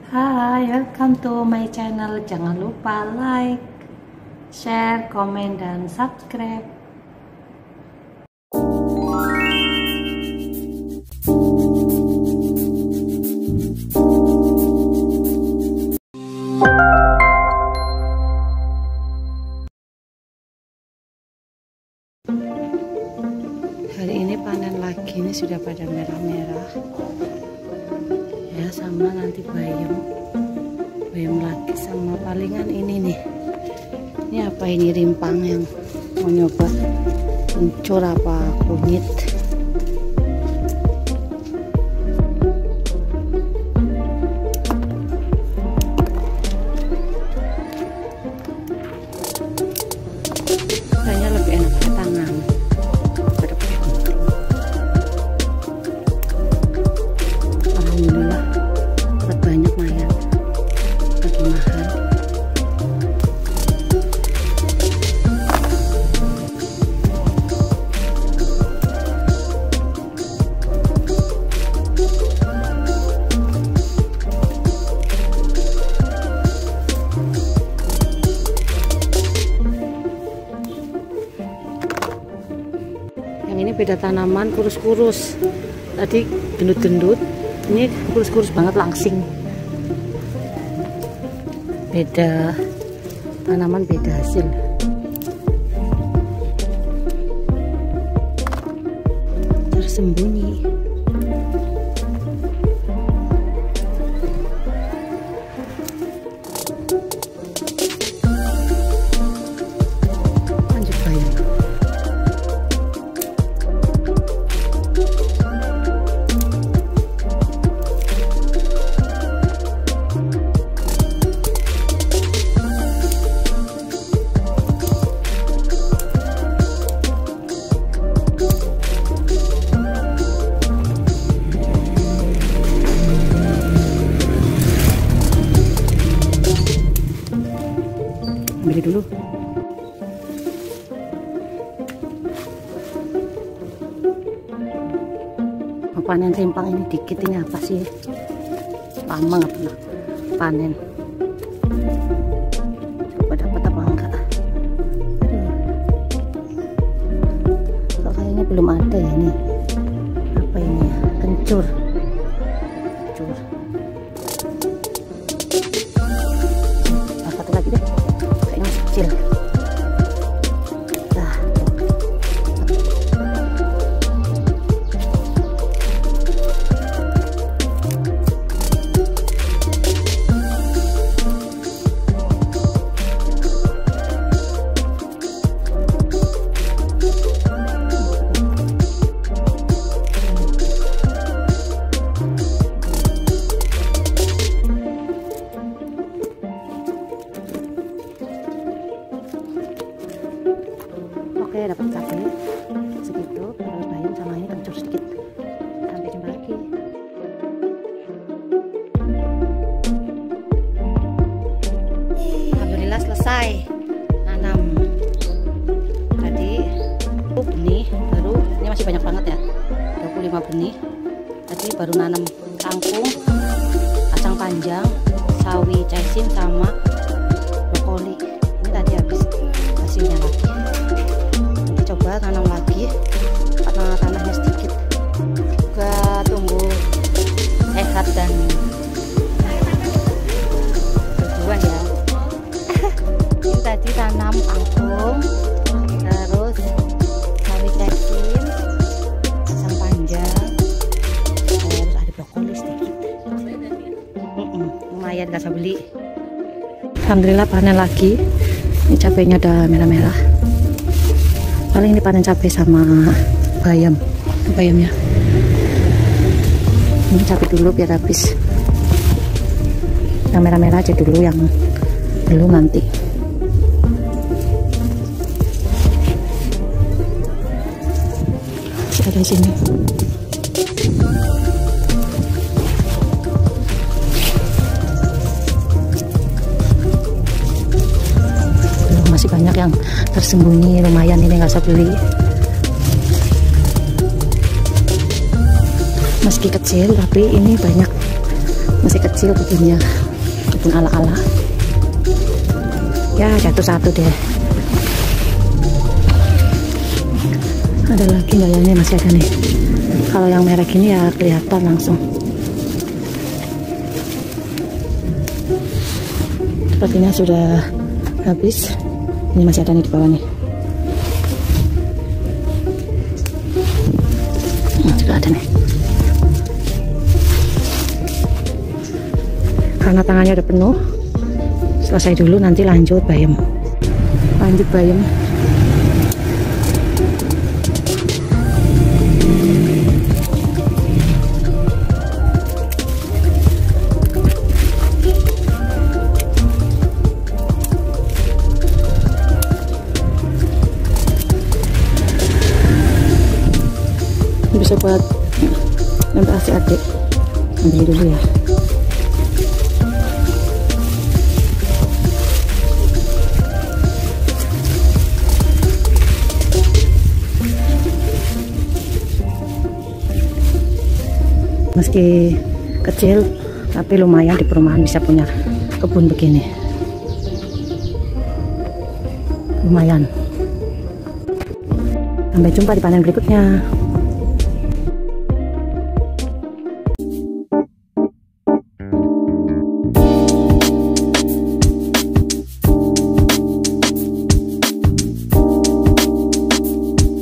Hai, welcome to my channel. Jangan lupa like, share, komen, dan subscribe. Hari ini panen lagi, ini sudah pada merah-merah ya, sama nanti bayam lagi, sama palingan ini nih. Ini apa ini, rimpang yang mau nyoba kencur apa kunyit. Kayaknya lebih enak ke tangan. Alhamdulillah dapat banyak, lumayan, lagi mahal. Yang ini beda tanaman, kurus-kurus. Tadi gendut-gendut, ini kurus-kurus banget, langsing. Beda tanaman, beda hasil. Tersembunyi. Lanjut bayam. Beli dulu. Panen rimpang ini dikit, ini apa sih? Lama nggak pernah panen. Coba dapat apa enggak? Aduh, kayaknya belum ada ya ini. Apa ini ya? Kencur. Kencur. Satu lagi deh. Kayaknya masih kecil. Nah. Oke, dapat cabai segitu, terus bayam sama ini kencur sedikit. Sampai jumpa lagi. Alhamdulillah selesai nanam. Tadi benih baru, ini masih banyak banget ya, 25 benih. Tadi baru nanam kangkung, kacang panjang, sawi, caisim, sama brokoli. Ini tadi habis hasilnya lagi. Coba tanam lagi, karena tanahnya sedikit. Juga tunggu sehat dan berbuah ya. Ini tadi tanam kangkung, terus sawi caisim, kacang panjang, terus ada brokoli sedikit. Lumayan, gak usah beli. Alhamdulillah panen lagi. Ini cabenya udah merah-merah. Paling ini panen cabai sama bayamnya. Ini cabai dulu biar habis. Yang merah-merah aja dulu, yang belum nanti. Masih ada di sini. Masih banyak yang tersembunyi, lumayan, ini nggak usah beli. Meski kecil tapi ini banyak Masih kecil kebunnya, kebun ala-ala. Ya jatuh satu deh. Ada lagi nggak ya? Ini masih ada nih. Kalau yang merek ini ya kelihatan langsung. Sepertinya sudah habis. Ini masih ada nih di bawah nih. Juga ada nih. Karena tangannya udah penuh, selesai dulu, nanti lanjut bayam. Lanjut bayam. Bisa buat nempel adik, ambil dulu ya. Meski kecil tapi lumayan di perumahan bisa punya kebun begini, lumayan. Sampai jumpa di panen berikutnya.